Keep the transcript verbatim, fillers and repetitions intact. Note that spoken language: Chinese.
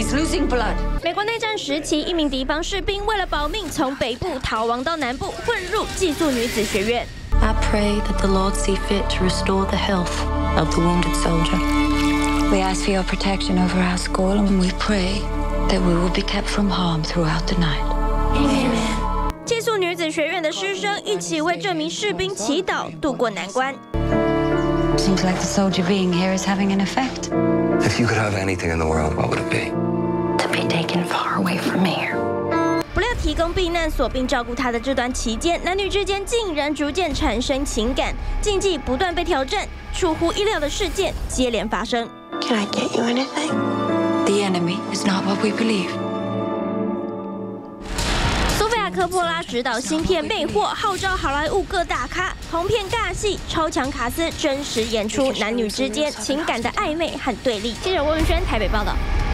It's losing blood. 美国内战时期，一名敌方士兵为了保命，从北部逃亡到南部，混入寄宿女子学院。 I pray that the Lord see fit to restore the health of the wounded soldier. We ask for your protection over our school, and we pray that we will be kept from harm throughout the night. Amen. 寄宿女子学院的师生一起为这名士兵祈祷，渡过难关。 Seems like the soldier being here is having an effect. If you could have anything in the world, what would it be? To be taken far away from here. 不料提供避难所并照顾他的这段期间，男女之间竟然逐渐产生情感，禁忌不断被挑战，出乎意料的事件接连发生。 Can I get you anything? The enemy is not what we believe. 苏菲亚·科波拉执导新片《魅惑》，号召好莱坞各大咖，同片尬戏，超强卡司，真实演出男女之间情感的暧昧和对立。记者郭文轩台北报道。